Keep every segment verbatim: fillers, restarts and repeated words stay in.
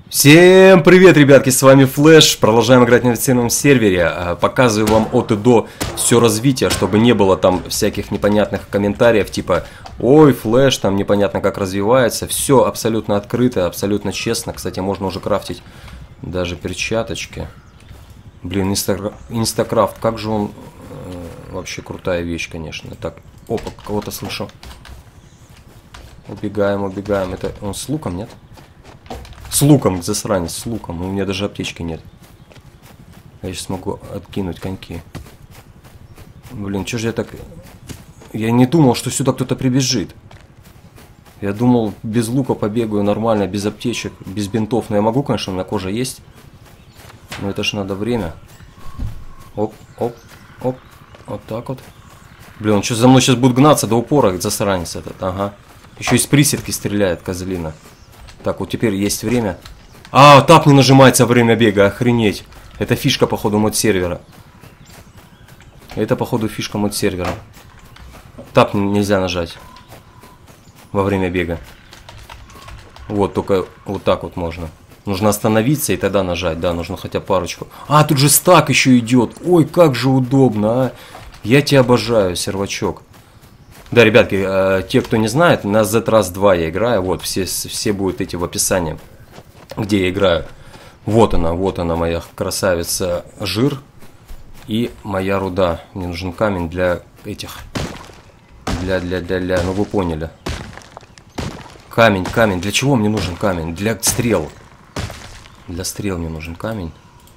Всем привет, ребятки, с вами Флэш. Продолжаем играть на официальном сервере. Показываю вам от и до все развитие, чтобы не было там всяких непонятных комментариев, типа ой, Флэш, там непонятно как развивается. Все абсолютно открыто, абсолютно честно. Кстати, можно уже крафтить даже перчаточки. Блин, инста... инстакрафт, как же он э, вообще крутая вещь, конечно. Так, опа, кого-то слышу. Убегаем, убегаем. Это он с луком, нет? С луком, засранец, с луком. У меня даже аптечки нет. Я сейчас могу откинуть коньки. Блин, что же я так... Я не думал, что сюда кто-то прибежит. Я думал, без лука побегаю нормально, без аптечек, без бинтов. Но я могу, конечно, у меня кожа есть. Но это же надо время. Оп, оп, оп. Вот так вот. Блин, он что за мной сейчас будет гнаться до упора, засранец этот. Ага. Еще из приседки стреляет, козлина. Так, вот теперь есть время. А, тап не нажимается во время бега, охренеть. Это фишка, походу, мод сервера. Это, походу, фишка мод сервера. Тап нельзя нажать во время бега. Вот, только вот так вот можно. Нужно остановиться и тогда нажать, да, нужно хотя парочку. А, тут же стак еще идет. Ой, как же удобно, а. Я тебя обожаю, сервачок. Да, ребятки, э, те, кто не знает, на зет раз два я играю. Вот, все, все будут эти в описании, где я играю. Вот она, вот она, моя красавица жир. И моя руда. Мне нужен камень для этих. Для, для, для, для, ну вы поняли. Камень, камень. Для чего мне нужен камень? Для стрел. Для стрел мне нужен камень.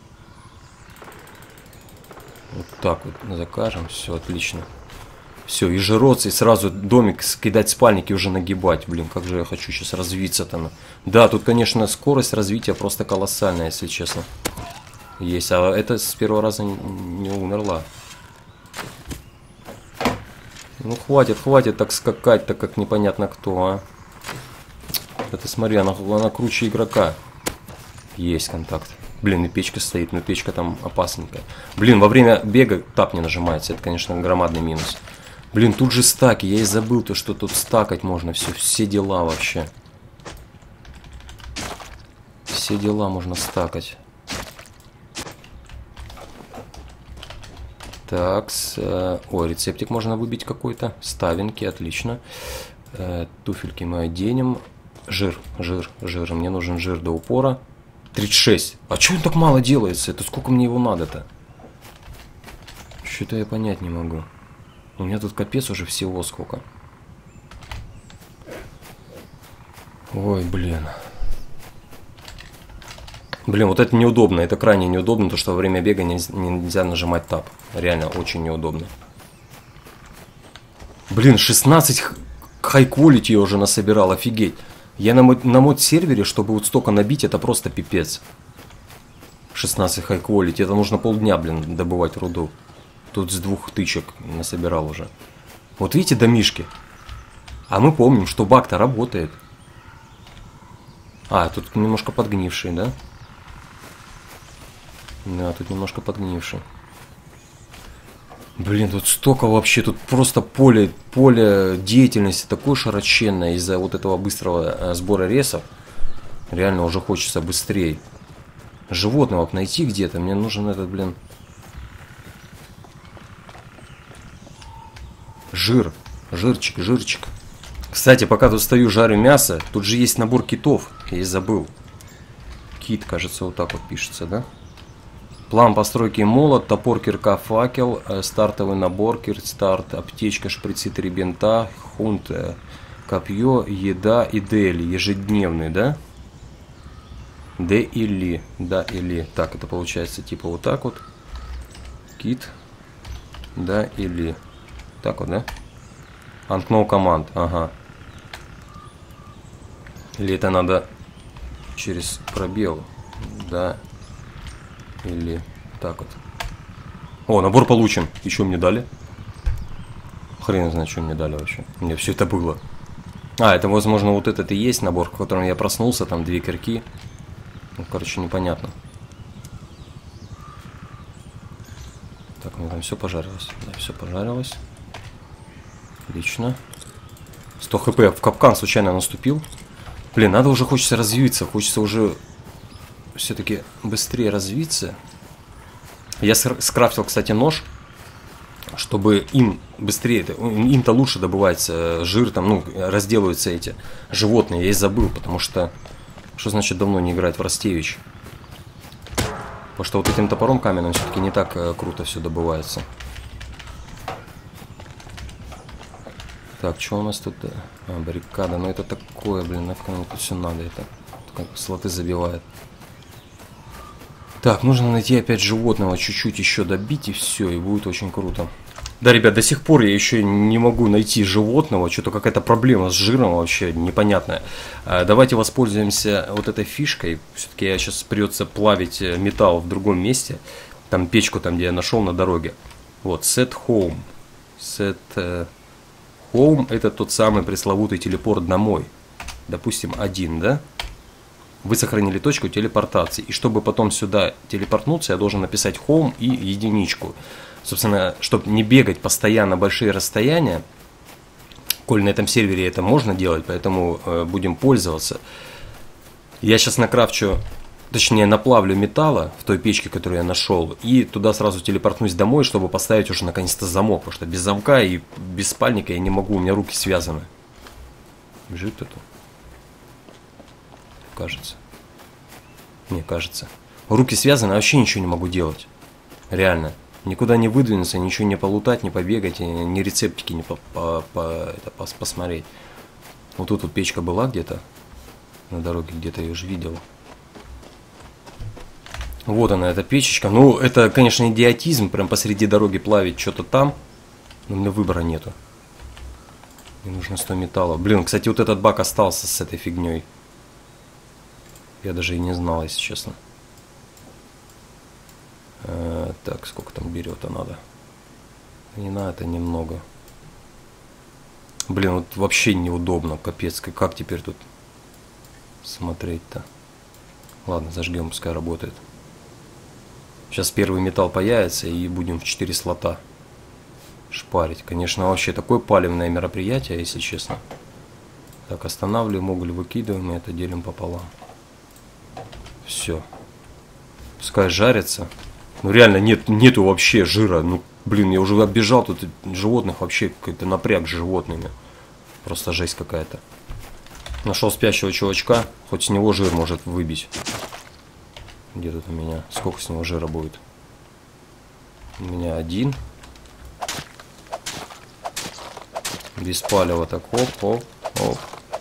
Вот так вот закажем. Все, отлично. Все, и жиротцы, и сразу домик скидать спальники уже нагибать. Блин, как же я хочу сейчас развиться-то. Да, тут, конечно, скорость развития просто колоссальная, если честно. Есть, а это с первого раза не умерла. Ну, хватит, хватит так скакать, так как непонятно кто, а. Это смотри, она, она круче игрока. Есть контакт. Блин, и печка стоит, но печка там опасненькая. Блин, во время бега тап не нажимается, это, конечно, громадный минус. Блин, тут же стаки, я и забыл то, что тут стакать можно, все, все дела вообще. Все дела можно стакать. Так, с, э, о, рецептик можно выбить какой-то. Ставинки, отлично. Э, туфельки мы оденем. Жир, жир, жир, мне нужен жир до упора. тридцать шесть. А чего он так мало делается? Это сколько мне его надо-то? Что-то я понять не могу. У меня тут капец уже всего сколько. Ой, блин. Блин, вот это неудобно. Это крайне неудобно, потому что во время бега нельзя, нельзя нажимать тап. Реально очень неудобно. Блин, шестнадцать хай-квалити я уже насобирал. Офигеть. Я на, мод, на мод сервере, чтобы вот столько набить, это просто пипец. шестнадцать хай-квалити. Это нужно полдня, блин, добывать руду. Тут с двух тычек насобирал уже. Вот видите, домишки. А мы помним, что баг-то работает. А, тут немножко подгнивший, да? Да, тут немножко подгнивший. Блин, тут столько вообще, тут просто поле, поле деятельности такое широченное из-за вот этого быстрого сбора ресов. Реально уже хочется быстрее. Животного найти где-то, мне нужен этот, блин... Жир, жирчик, жирчик. Кстати, пока тут стою, жарю мясо, тут же есть набор китов, я и забыл. Кит, кажется, вот так вот пишется, да? План постройки: молот, топор, кирка, факел, стартовый набор, кирстарт, аптечка, шприцы, три бинта, хунт, копье, еда и дели, ежедневный, да? Д или, да или. Так, это получается типа вот так вот. Кит, да или. Так вот, да? Unknown команд, ага. Или это надо через пробел, да? Или так вот. О, набор получен. Еще мне дали. Хрен знает, что мне дали вообще. Мне все это было. А, это, возможно, вот этот и есть набор, в котором я проснулся. Там две кирки. Ну, короче, непонятно. Так, ну там все пожарилось. Да, все пожарилось. Отлично. сто хп. В капкан случайно наступил. Блин, надо уже, хочется развиться. Хочется уже все-таки быстрее развиться. Я скрафтил, кстати, нож, чтобы им быстрее, им-то лучше добывается жир, там, ну, разделываются эти животные. Я и забыл, потому что, что значит давно не играть в Ростевич? Потому что вот этим топором каменным все-таки не так э, круто все добывается. Так, что у нас тут? А, баррикада. Ну это такое, блин, нафиг мне тут все надо. Это как слоты забивает. Так, нужно найти опять животного, чуть-чуть еще добить, и все, и будет очень круто. Да, ребят, до сих пор я еще не могу найти животного. Что-то какая-то проблема с жиром вообще непонятная. А, давайте воспользуемся вот этой фишкой. Все-таки я сейчас придется плавить металл в другом месте. Там печку, там где я нашел на дороге. Вот, set home. Set uh, home это тот самый пресловутый телепорт домой. Допустим, один, да? Вы сохранили точку телепортации. И чтобы потом сюда телепортнуться, я должен написать home и единичку. Собственно, чтобы не бегать постоянно большие расстояния, коль на этом сервере это можно делать, поэтому э, будем пользоваться. Я сейчас накрафчу, точнее наплавлю металла в той печке, которую я нашел, и туда сразу телепортнусь домой, чтобы поставить уже наконец-то замок, потому что без замка и без спальника я не могу, у меня руки связаны. Бежит кто-то? Кажется. Не, кажется. Руки связаны, вообще ничего не могу делать. Реально. Никуда не выдвинуться, ничего не полутать, не побегать, ни рецептики не по, по, по, это, пос, посмотреть. Вот тут вот печка была где-то на дороге, где-то я уже видел. Вот она, эта печечка. Ну, это, конечно, идиотизм, прям посреди дороги плавить что-то там. Но у меня выбора нету. Мне нужно сто металла. Блин, кстати, вот этот бак остался с этой фигней. Я даже и не знал, если честно. А, так, сколько там берет-то надо? Не надо, это немного. Блин, вот вообще неудобно, капец. Как теперь тут смотреть-то? Ладно, зажгем, пускай работает. Сейчас первый металл появится и будем в четыре слота шпарить. Конечно, вообще такое палевное мероприятие, если честно. Так, останавливаем, уголь выкидываем и это делим пополам. Все. Пускай жарится. Ну реально нет, нету вообще жира. Ну блин, я уже оббежал тут животных, вообще какой-то напряг с животными. Просто жесть какая-то. Нашел спящего чувачка, хоть с него жир может выбить. Где тут у меня? Сколько с него жира будет? У меня один. Без палева так оп, оп, оп.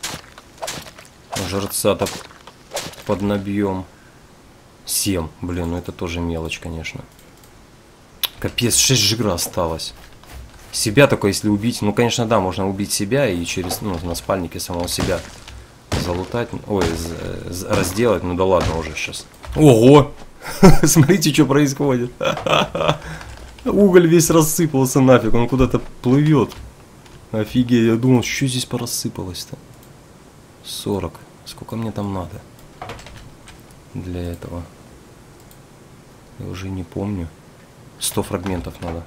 Жирца-то поднабьем. семь, блин, ну это тоже мелочь, конечно. Капец, шесть жира осталось. Себя только если убить, ну конечно да, можно убить себя и через, ну, на спальнике самого себя залутать, ой, разделать, ну да ладно уже сейчас. Ого! Смотрите, что происходит. Уголь весь рассыпался нафиг, он куда-то плывет. Офигеть, я думал, что здесь порассыпалось-то. сорок. Сколько мне там надо для этого? Я уже не помню. сто фрагментов надо.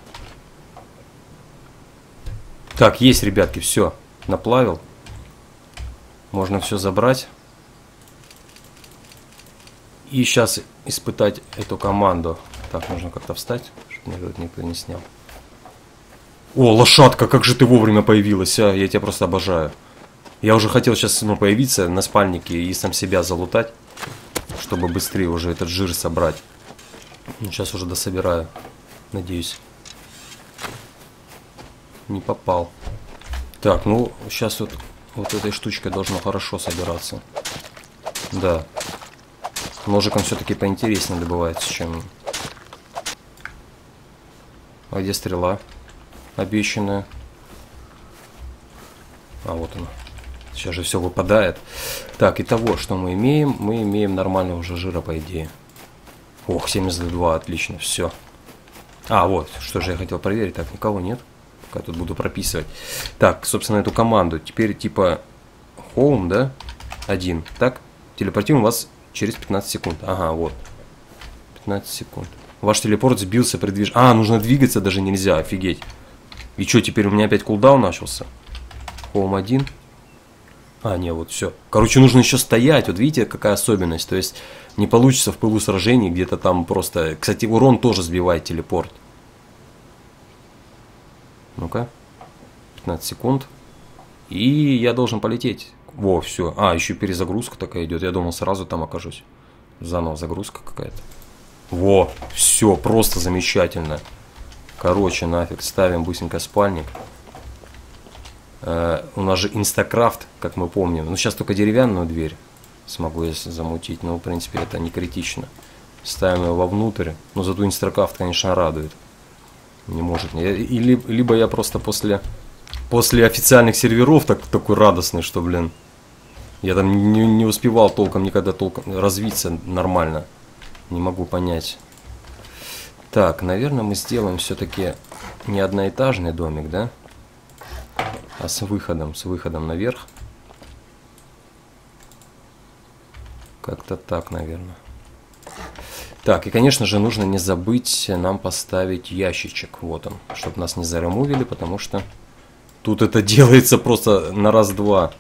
Так, есть, ребятки, все. Наплавил. Можно все забрать. И сейчас испытать эту команду. Так, нужно как-то встать, чтобы меня тут никто не снял. О, лошадка, как же ты вовремя появилась, а? Я тебя просто обожаю. Я уже хотел сейчас, ну, появиться на спальнике и сам себя залутать, чтобы быстрее уже этот жир собрать. Ну, сейчас уже дособираю, надеюсь. Не попал. Так, ну, сейчас вот, вот этой штучкой должно хорошо собираться. Да. Ножиком все-таки поинтереснее добывается, чем... А где стрела обещанная? А, вот она. Сейчас же все выпадает. Так, итого, что мы имеем? Мы имеем нормального уже жира, по идее. Ох, семьдесят два, отлично, все. А, вот, что же я хотел проверить. Так, никого нет. Пока тут буду прописывать. Так, собственно, эту команду. Теперь типа home, да? Один. Так, телепортируем вас через пятнадцать секунд. Ага, вот. пятнадцать секунд. Ваш телепорт сбился при движении. А, нужно двигаться даже нельзя, офигеть. И что, теперь у меня опять кулдаун начался? Home один. А, не, вот все. Короче, нужно еще стоять. Вот видите, какая особенность. То есть не получится в пылу сражений где-то там просто... Кстати, урон тоже сбивает телепорт. Ну-ка. пятнадцать секунд. И я должен полететь. Во, все. А, еще перезагрузка такая идет. Я думал, сразу там окажусь. Заново загрузка какая-то. Во, все, просто замечательно. Короче, нафиг, ставим быстренько спальник. Uh, у нас же инстакрафт, как мы помним. Ну, сейчас только деревянную дверь смогу я замутить. Но, в принципе, это не критично. Ставим его вовнутрь. Но зато инстакрафт, конечно, радует. Не может. Или, либо я просто после, после официальных серверов так, такой радостный, что, блин, я там не, не успевал толком никогда толком развиться нормально. Не могу понять. Так, наверное, мы сделаем все-таки не одноэтажный домик, да? А с выходом, с выходом наверх. Как-то так, наверное. Так, и, конечно же, нужно не забыть нам поставить ящичек. Вот он, чтобы нас не заремувили, потому что тут это делается просто на раз-два.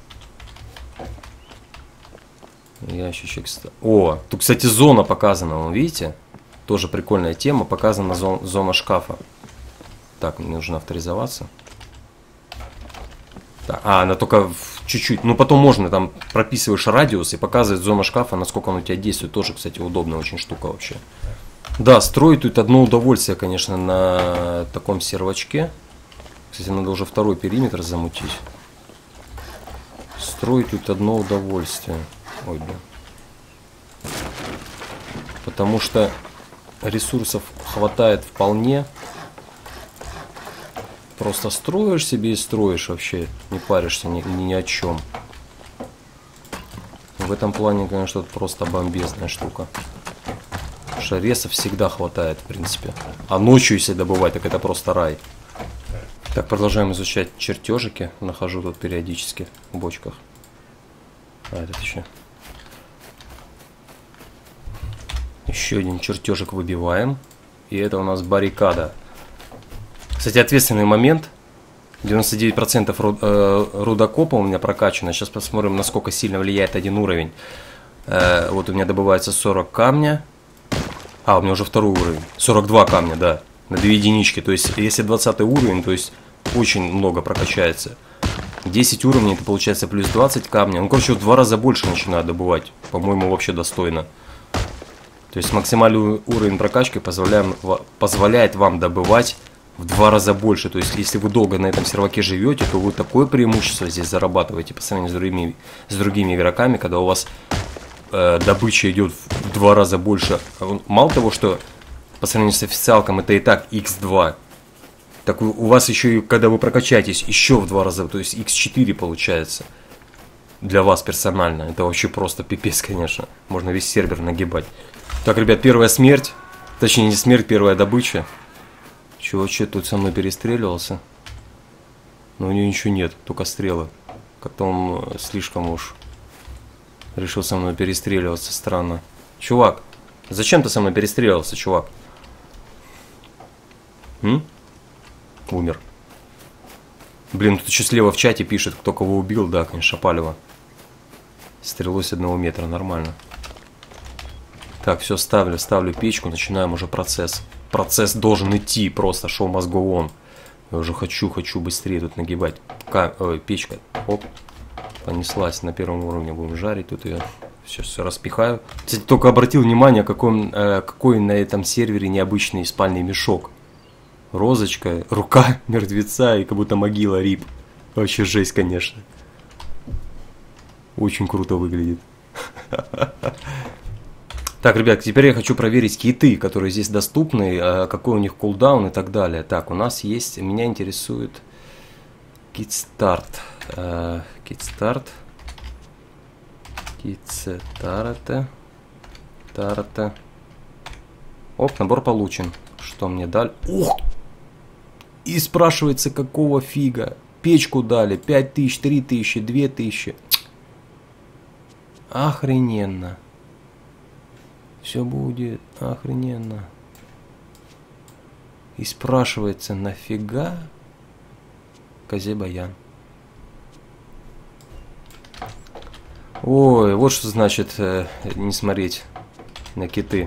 Ящичек. О, тут, кстати, зона показана, вы видите? Тоже прикольная тема, показана зон, зона шкафа. Так, мне нужно авторизоваться. Так, а, она только чуть-чуть. Ну, потом можно, там прописываешь радиус и показывает зона шкафа, насколько он у тебя действует. Тоже, кстати, удобная очень штука вообще. Да, строить тут одно удовольствие, конечно, на таком сервачке. Кстати, надо уже второй периметр замутить. Строить тут одно удовольствие. Ой, блин. Потому что ресурсов хватает вполне. Просто строишь себе и строишь вообще, не паришься ни, ни о чем. В этом плане, конечно, это просто бомбезная штука. Потому что ресов всегда хватает, в принципе. А ночью, если добывать, так это просто рай. Так, продолжаем изучать чертежики. Нахожу тут периодически в бочках. А, этот еще. Еще один чертежик выбиваем. И это у нас баррикада. Кстати, ответственный момент. девяносто девять процентов рудокопа у меня прокачано. Сейчас посмотрим, насколько сильно влияет один уровень. Вот у меня добывается сорок камня. А, у меня уже второй уровень. сорок два камня, да. На две единички. То есть, если двадцатый уровень, то есть очень много прокачается. десять уровней, это получается плюс двадцать камня. Ну, короче, в два раза больше начинаю добывать. По-моему, вообще достойно. То есть, максимальный уровень прокачки позволяем, позволяет вам добывать в два раза больше. То есть, если вы долго на этом серваке живете, то вы такое преимущество здесь зарабатываете по сравнению с другими, с другими игроками, когда у вас э, добыча идет в два раза больше. Мало того, что по сравнению с официалком это и так икс два, так у, у вас еще и, когда вы прокачаетесь, еще в два раза, то есть икс четыре получается. Для вас персонально. Это вообще просто пипец, конечно. Можно весь сервер нагибать. Так, ребят, первая смерть. Точнее, не смерть, первая добыча. Чувачок тут со мной перестреливался. Но у него ничего нет, только стрелы. Как-то он слишком уж решил со мной перестреливаться, странно. Чувак, зачем ты со мной перестреливался, чувак? М? Умер. Блин, тут еще слева в чате пишет, кто кого убил. Да, конечно, Шапалева. Стрелой с одного метра, нормально. Так, все, ставлю, ставлю печку, начинаем уже процесс. Процесс должен идти, просто шоу must go on. Я уже хочу, хочу быстрее тут нагибать. Ка Ой, печка, оп, понеслась, на первом уровне будем жарить, тут ее все, все распихаю. Кстати, только обратил внимание, какой, э, какой на этом сервере необычный спальный мешок. Розочка, рука мертвеца и как будто могила рип. Вообще жесть, конечно. Очень круто выглядит. Так, ребят, теперь я хочу проверить киты, которые здесь доступны, какой у них кулдаун и так далее. Так, у нас есть, меня интересует кит-старт. Кит-старт. Кит-старта. Тарта. Оп, набор получен. Что мне дали? Ух! И спрашивается, какого фига? Печку дали. пять тысяч, три тысячи, две тысячи. Охрененно. Все будет охрененно. И спрашивается, нафига Казебаян? Ой, вот что значит э, не смотреть на киты.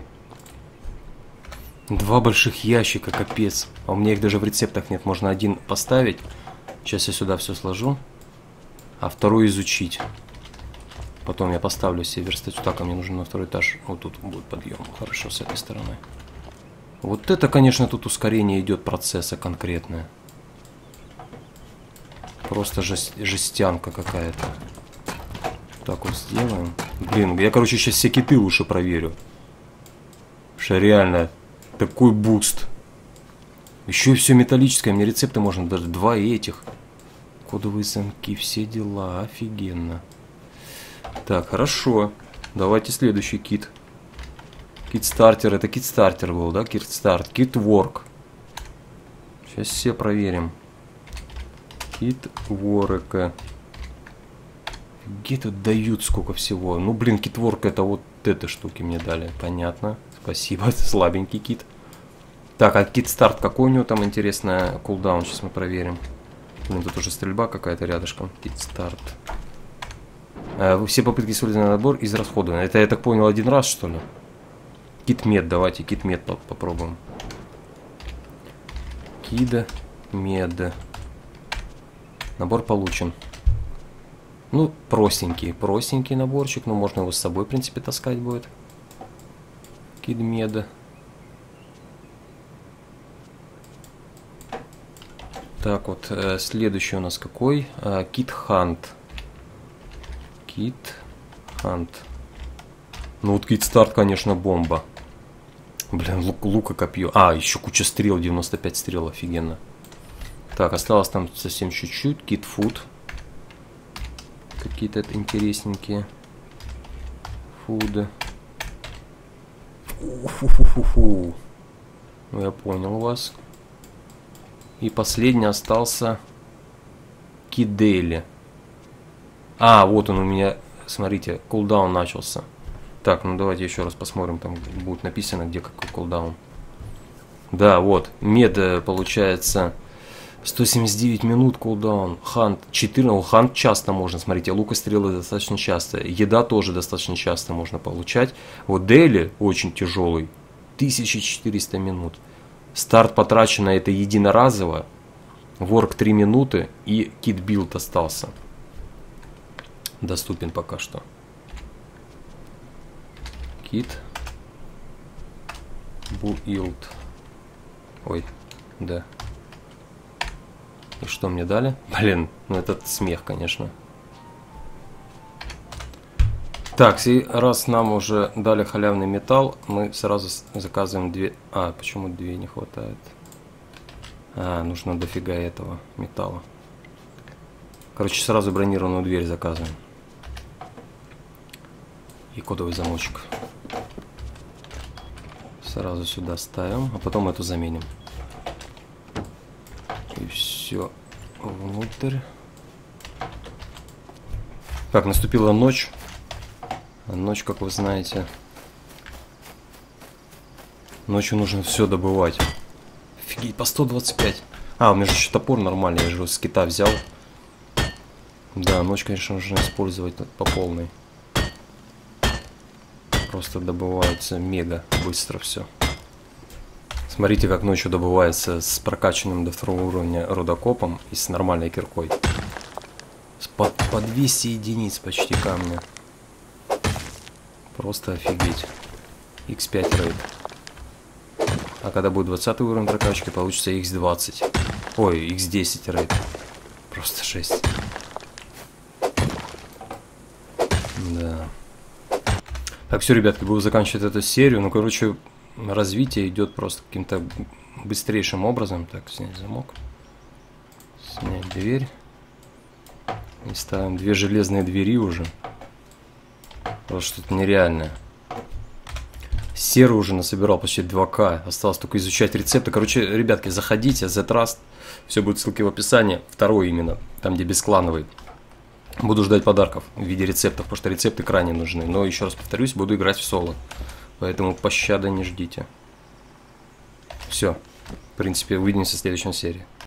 Два больших ящика, капец. А у меня их даже в рецептах нет. Можно один поставить. Сейчас я сюда все сложу. А второй изучить. Потом я поставлю себе верстать. Так, а мне нужно на второй этаж. Вот тут будет подъем. Хорошо, с этой стороны. Вот это, конечно, тут ускорение идет процесса конкретное. Просто жест... жестянка какая-то. Так вот сделаем. Блин, я, короче, сейчас все киты лучше проверю. Потому что реально такой буст. Еще и все металлическое. Мне рецепты можно даже два этих. Кодовые замки, все дела. Офигенно. Так, хорошо. Давайте следующий кит. Кит-стартер. Это кит-стартер был, да? Кит-старт. Кит-ворк. Сейчас все проверим. Кит-ворка. Где тут дают сколько всего? Ну, блин, кит-ворк это вот этой штуки мне дали. Понятно. Спасибо. Слабенький кит. Так, а кит-старт какой у него там, интересно, кулдаун? Сейчас мы проверим. Блин, тут уже стрельба какая-то рядышком. Кит-старт. А, все попытки использовать набор израсходованы. Это, я так понял, один раз, что ли? Кит-мед, давайте кит-мед попробуем. Кида-мед. Набор получен. Ну, простенький, простенький наборчик. Но можно его с собой, в принципе, таскать будет. Кид-мед. Так вот, э, следующий у нас какой? Э, Кит-хант. Кит-хант. Ну вот кит-старт, конечно, бомба. Блин, лук, лука, копье. А, еще куча стрел, девяносто пять стрел, офигенно. Так, осталось там совсем чуть-чуть. Кит-фуд. Какие-то интересненькие. Фуды. Фу-фу-фу-фу. Ну, я понял вас. И последний остался Кидели. А, вот он у меня, смотрите, кулдаун начался. Так, ну давайте еще раз посмотрим, там будет написано, где какой кулдаун. Да, вот, мед получается сто семьдесят девять минут кулдаун. Хант четырнадцать, хант часто можно, смотрите, лук и стрелы достаточно часто. Еда тоже достаточно часто можно получать. Вот Дели очень тяжелый, тысяча четыреста минут. Старт потрачено это единоразово. Ворк три минуты и кит-билд остался. Доступен пока что. Кит. Буилд. Ой, да. И что мне дали? Блин, ну этот смех, конечно. Так, и раз нам уже дали халявный металл, мы сразу заказываем две... А, почему две не хватает? А, нужно дофига этого металла. Короче, сразу бронированную дверь заказываем. И кодовый замочек. Сразу сюда ставим, а потом эту заменим. И все внутрь. Так, наступила ночь. Ночь, как вы знаете. Ночью нужно все добывать. Офигеть, по сто двадцать пять. А, у меня же еще топор нормальный, я же его с кита взял. Да, ночь, конечно, нужно использовать по полной. Просто добывается мега быстро все. Смотрите, как ночью добывается с прокачанным до второго уровня рудокопом и с нормальной киркой. По, по двести единиц почти камня. Просто офигеть. икс пять рейд. А когда будет двадцатый уровень прокачки, получится икс двадцать. Ой, икс десять рейд. Просто жесть. Да. Так, все, ребятки, буду заканчивать эту серию. Ну, короче, развитие идет просто каким-то быстрейшим образом. Так, снять замок. Снять дверь. И ставим две железные двери уже. Просто что-то нереальное. Серый уже насобирал почти два ка. Осталось только изучать рецепты. Короче, ребятки, заходите, Z-Rust. Все будет ссылки в описании. Второй именно, там где бесклановый. Буду ждать подарков в виде рецептов, потому что рецепты крайне нужны. Но еще раз повторюсь, буду играть в соло. Поэтому пощады не ждите. Все. В принципе, увидимся в следующей серии.